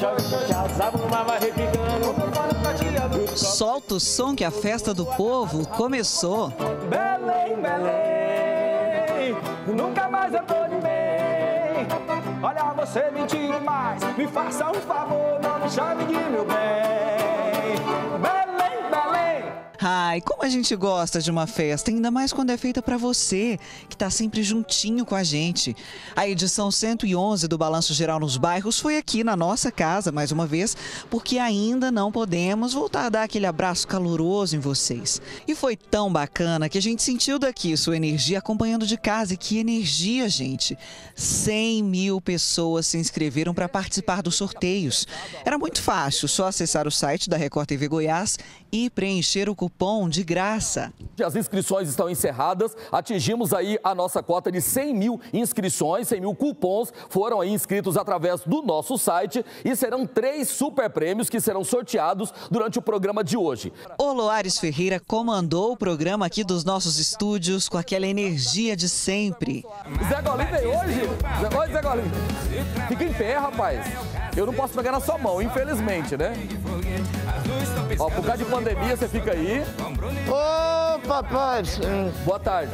Solta o som que a festa do povo começou. Belém, Belém, nunca mais eu tô de bem. Olha, você mentir mais, me faça um favor, não me chame de meu bem. Belém, Belém. Ai, como a gente gosta de uma festa, ainda mais quando é feita pra você, que tá sempre juntinho com a gente. A edição 111 do Balanço Geral nos Bairros foi aqui na nossa casa, mais uma vez, porque ainda não podemos voltar a dar aquele abraço caloroso em vocês. E foi tão bacana que a gente sentiu daqui sua energia acompanhando de casa. E que energia, gente! 100 mil pessoas se inscreveram para participar dos sorteios. Era muito fácil, só acessar o site da Record TV Goiás e preencher o cupom de graça. As inscrições estão encerradas, atingimos aí a nossa cota de 100 mil inscrições, 100 mil cupons foram aí inscritos através do nosso site e serão 3 super prêmios que serão sorteados durante o programa de hoje. O Loares Ferreira comandou o programa aqui dos nossos estúdios com aquela energia de sempre. Zé Golinho veio hoje? Oi, Zé Golinho. Fica em pé, rapaz. Eu não posso pegar na sua mão, infelizmente, né? Ó, por causa de pandemia, você fica aí. Ô, papai! Boa tarde.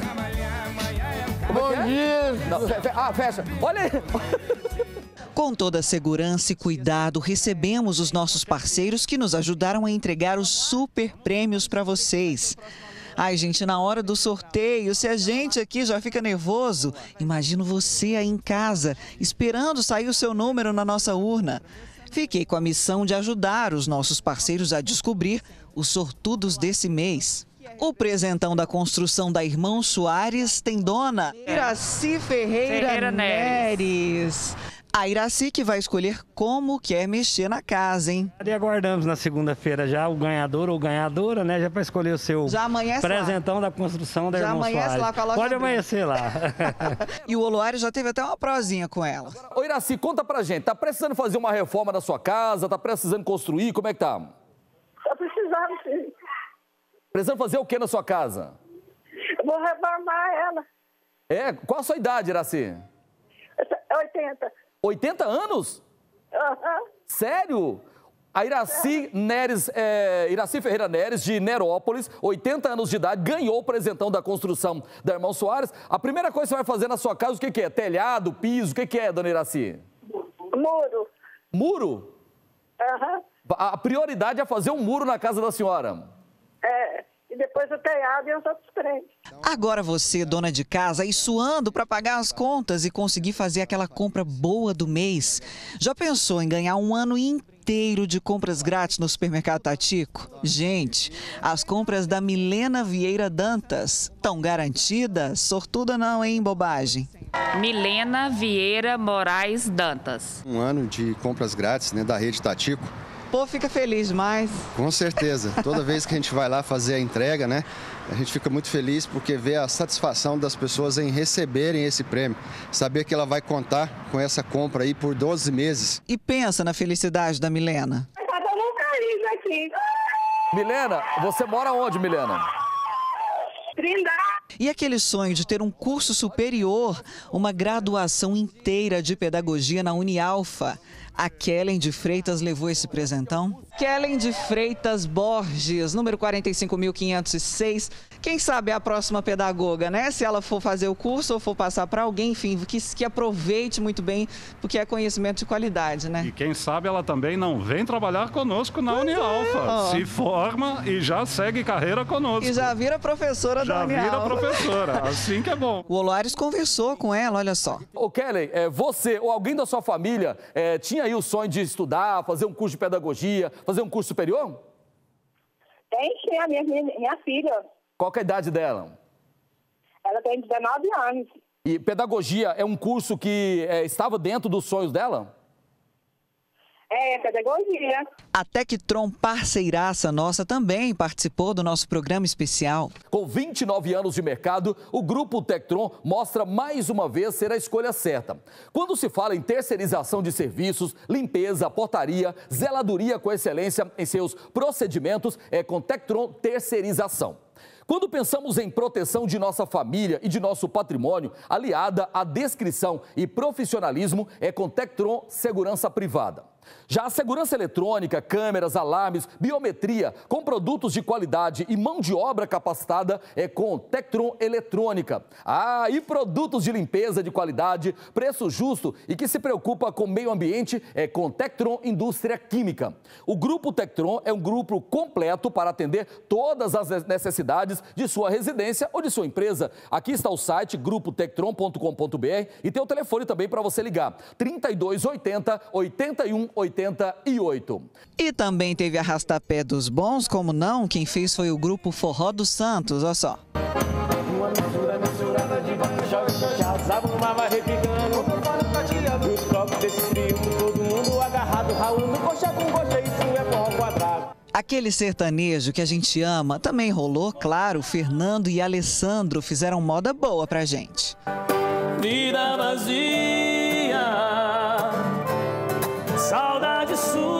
Bom dia! Não, fecha. Olha aí. Com toda a segurança e cuidado, recebemos os nossos parceiros que nos ajudaram a entregar os super prêmios para vocês. Ai, gente, na hora do sorteio, se a gente aqui já fica nervoso, imagino você aí em casa, esperando sair o seu número na nossa urna. Fiquei com a missão de ajudar os nossos parceiros a descobrir os sortudos desse mês. O presentão da construção da Irmão Soares tem dona Iraci Ferreira Neres. A Iraci que vai escolher como quer mexer na casa, hein? E aguardamos na segunda-feira já o ganhador ou ganhadora, né? Já para escolher o seu presentão da construção da Irmão Soares. Lá com a loja. Pode amanhecer lá. E o Oloares já teve até uma prosinha com ela. Ô, Iraci, conta pra gente, tá precisando fazer uma reforma na sua casa? Tá precisando construir? Como é que tá? Tô precisando, sim. Precisando fazer o que na sua casa? Eu vou reformar ela. É? Qual a sua idade, Iraci? 80. 80 anos? Aham. Sério? A Iraci Ferreira Neres, de Nerópolis, 80 anos de idade, ganhou o presentão da construção da Irmão Soares. A primeira coisa que você vai fazer na sua casa, o que é? Telhado, piso, o que é, dona Iraci? Muro. Muro? Aham. A prioridade é fazer um muro na casa da senhora. É. E depois o telhado e os outros três. Agora você, dona de casa, aí suando para pagar as contas e conseguir fazer aquela compra boa do mês. Já pensou em ganhar um ano inteiro de compras grátis no supermercado Tatico? Gente, as compras da Milena Vieira Dantas estão garantidas? Sortuda não, hein, bobagem? Milena Vieira Moraes Dantas. Um ano de compras grátis, né, da rede Tatico. Pô, fica feliz demais. Com certeza. Toda vez que a gente vai lá fazer a entrega, né, a gente fica muito feliz porque vê a satisfação das pessoas em receberem esse prêmio. Saber que ela vai contar com essa compra aí por 12 meses. E pensa na felicidade da Milena. Eu tô num carinho aqui. Milena, você mora onde, Milena? Trindade. E aquele sonho de ter um curso superior, uma graduação inteira de pedagogia na Unialfa. A Kellen de Freitas levou esse presentão. Kellen de Freitas Borges, número 45.506. Quem sabe é a próxima pedagoga, né? Se ela for fazer o curso ou for passar para alguém, enfim, que aproveite muito bem, porque é conhecimento de qualidade, né? E quem sabe ela também não vem trabalhar conosco na Unialfa. Se forma e já segue carreira conosco. E já vira professora da Unialfa. Já vira professora, assim que é bom. O Oloares conversou com ela, olha só. Ô, Kellen, você ou alguém da sua família tinha aí o sonho de estudar, fazer um curso de pedagogia, fazer um curso superior? Tem sim, a minha filha. Qual que é a idade dela? Ela tem 19 anos. E pedagogia é um curso que estava dentro dos sonhos dela? É, pedagogia. A Tectron, parceiraça nossa, também participou do nosso programa especial. Com 29 anos de mercado, o Grupo Tectron mostra mais uma vez ser a escolha certa. Quando se fala em terceirização de serviços, limpeza, portaria, zeladoria com excelência em seus procedimentos, é com Tectron Terceirização. Quando pensamos em proteção de nossa família e de nosso patrimônio, aliada à descrição e profissionalismo, é com Tectron Segurança Privada. Já a segurança eletrônica, câmeras, alarmes, biometria, com produtos de qualidade e mão de obra capacitada é com Tectron Eletrônica. E produtos de limpeza de qualidade, preço justo e que se preocupa com o meio ambiente é com Tectron Indústria Química. O Grupo Tectron é um grupo completo para atender todas as necessidades de sua residência ou de sua empresa. Aqui está o site grupotectron.com.br e tem o telefone também para você ligar, 3280 8188. E também teve arrastapé dos bons, como não? Quem fez foi o grupo Forró dos Santos, olha só. Uma misturada de jovens casavam, vai repicando. E os copos desse trio, todo mundo agarrado, ralando coxa com coxa, isso é pau quadrado. Aquele sertanejo que a gente ama também rolou, claro. Fernando e Alessandro fizeram moda boa pra gente. Vida vazia, saudade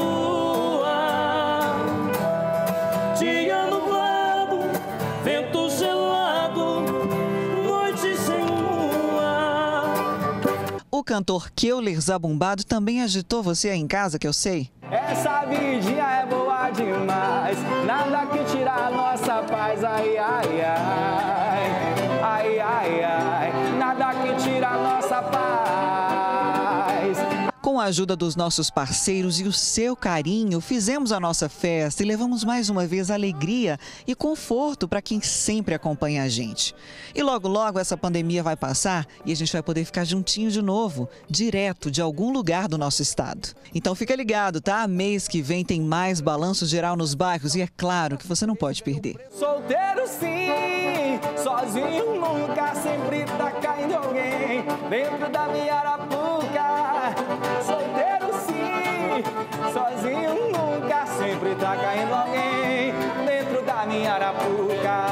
sua, dia nublado, vento gelado, noite sem lua. O cantor Keuler Zabumbado também agitou você aí em casa, que eu sei. Essa vidinha é boa demais, nada que tira a nossa paz, ai, ai, ai, ai, ai, ai, nada que tira a nossa paz. Com a ajuda dos nossos parceiros e o seu carinho, fizemos a nossa festa e levamos mais uma vez alegria e conforto para quem sempre acompanha a gente. E logo, logo essa pandemia vai passar e a gente vai poder ficar juntinho de novo, direto de algum lugar do nosso estado. Então fica ligado, tá? Mês que vem tem mais balanço geral nos bairros e é claro que você não pode perder. Solteiro sim, sozinho nunca, sempre tá caindo alguém dentro da minha arapuca. Solteiro sim, sozinho nunca, sempre tá caindo alguém dentro da minha arapuca.